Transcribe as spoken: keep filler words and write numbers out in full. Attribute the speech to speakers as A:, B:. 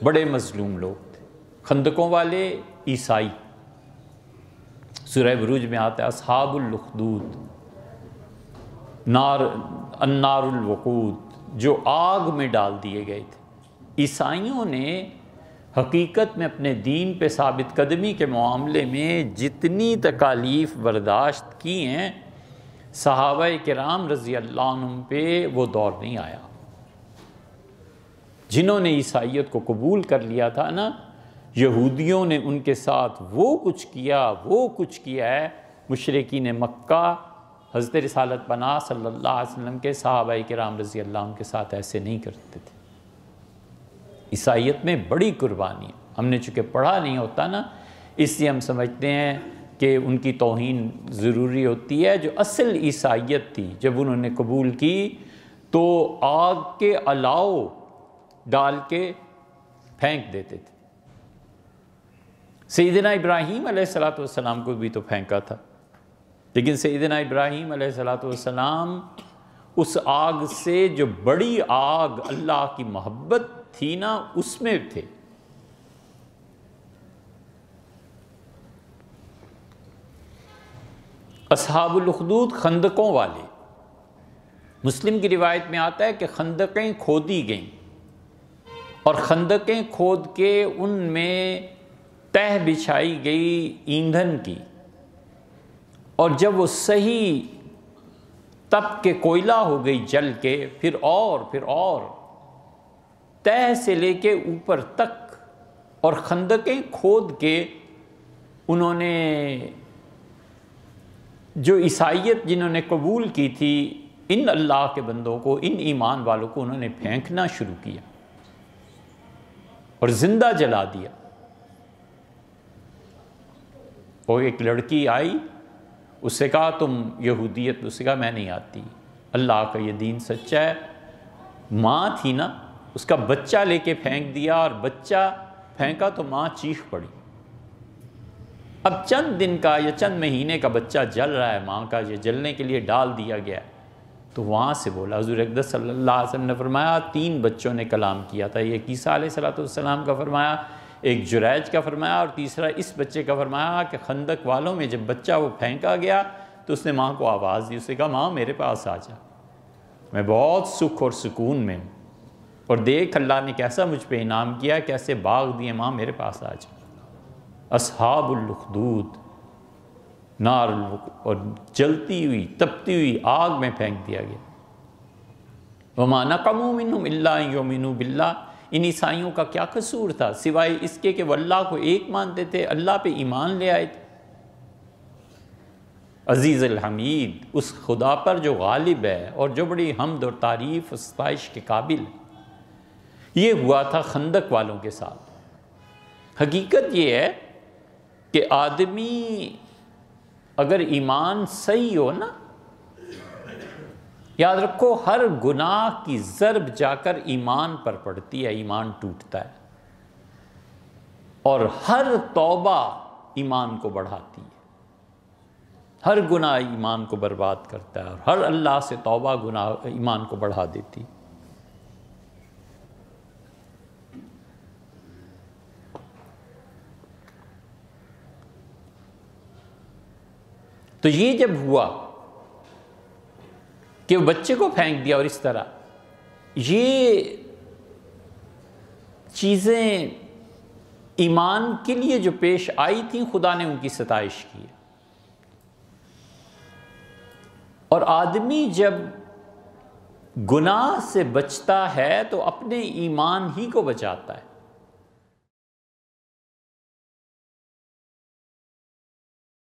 A: بڑے مظلوم لوگ تھے۔ خندقوں والے عیسائی، سورہ بروج میں آتا ہے اصحاب الاخدود، نار النار الوقود، جو آگ میں ڈال دیے گئے تھے۔ عیسائیوں نے حقیقت میں اپنے دین پہ ثابت قدمی کے معاملے میں جتنی تکالیف برداشت کی ہیں، صحابہ کرام رضی اللہ عنہم پہ وہ دور نہیں آیا۔ جنہوں نے عیسائیت کو قبول کر لیا تھا نا، یہودیوں نے ان کے ساتھ وہ کچھ کیا وہ کچھ کیا ہے۔ مشرکین مکہ حضرت رسالت پناہ صلی اللہ علیہ وسلم کے صحابہ کرام رضی اللہ عنہ کے ساتھ ایسے نہیں کرتے تھے۔ عیسائیت میں بڑی قربانی ہے، ہم نے چونکہ پڑھا نہیں ہوتا نا، اس لیے ہم سمجھتے ہیں کہ ان کی توہین ضروری ہوتی ہے۔ جو اصل عیسائیت تھی، جب انہوں نے قبول کی تو آگ کے الاؤ ڈال کے پھینک دیتے تھے۔ سیدنا ابراہیم علیہ الصلوۃ والسلام کو بھی تو پھینکا تھا، لیکن سیدنا ابراہیم علیہ الصلوۃ والسلام اس آگ سے، جو بڑی آگ اللہ کی محبت تھی نا، اس میں تھے۔ اصحاب الاخدود خندقوں والے، مسلم کی روایت میں آتا ہے کہ خندقیں کھودی گئیں اور خندقیں کھود کے ان میں تہ بچھائی گئی ایندھن کی، اور جب وہ صحیح تپ کے کوئلہ ہو گئی جل کے، پھر اور پھر اور تہ سے لے کے اوپر تک، اور خندقیں کھود کے انہوں نے جو عیسائیت جنہوں نے قبول کی تھی، ان اللہ کے بندوں کو، ان ایمان والوں کو انہوں نے پھینکنا شروع کیا اور زندہ جلا دیا۔ اور ایک لڑکی آئی، اس سے کہا تم یہودیت، اس سے کہا میں نہیں آتی، اللہ کا یہ دین سچا ہے۔ ماں تھی نا، اس کا بچہ لے کے پھینک دیا، اور بچہ پھینکا تو ماں چیخ پڑی۔ اب چند دن کا یا چند مہینے کا بچہ جل رہا ہے، ماں کا یہ جلنے کے لیے ڈال دیا گیا ہے، تو وہاں سے بولا۔ حضور اقدس صلی اللہ علیہ وسلم نے فرمایا تین بچوں نے کلام کیا تھا، ایک عیسیٰ علیہ الصلوۃ والسلام کا فرمایا، ایک جریج کا فرمایا، اور تیسرا اس بچے کا فرمایا کہ خندق والوں میں جب بچہ وہ پھینکا گیا تو اس نے ماں کو آواز دی، اس نے کہا ماں میرے پاس آ جا، میں بہت سکھ اور سکون میں ہوں، اور دیکھ اللہ نے کیسا مجھ پہ انعام کیا، کیسے باغ دیے، ماں میرے پاس آ جا۔ اصحاب الاخدود، نار اور جلتی ہوئی تپتی ہوئی آگ میں پھینک دیا گیا۔ وما نقموا منهم الا ان يؤمنوا باللہ، ان عیسائیوں کا کیا قصور تھا سوائے اس کے کہ وہ اللہ کو ایک مانتے تھے، اللہ پہ ایمان لے آئے تھے۔ عزیز الحمید، اس خدا پر جو غالب ہے اور جو بڑی حمد اور تعریف و ستائش کے قابل ہے۔ یہ ہوا تھا خندق والوں کے ساتھ۔ حقیقت یہ ہے کہ آدمی اگر ایمان صحیح ہو نا، یاد رکھو ہر گناہ کی ضرب جا کر ایمان پر پڑتی ہے، ایمان ٹوٹتا ہے، اور ہر توبہ ایمان کو بڑھاتی ہے۔ ہر گناہ ایمان کو برباد کرتا ہے، اور ہر اللہ سے توبہ گناہ ایمان کو بڑھا دیتی۔ تو یہ جب ہوا کہ وہ بچے کو پھینک دیا، اور اس طرح یہ چیزیں ایمان کے لیے جو پیش آئی تھیں، خدا نے ان کی ستائش کی۔ اور آدمی جب گناہ سے بچتا ہے تو اپنے ایمان ہی کو بچاتا ہے۔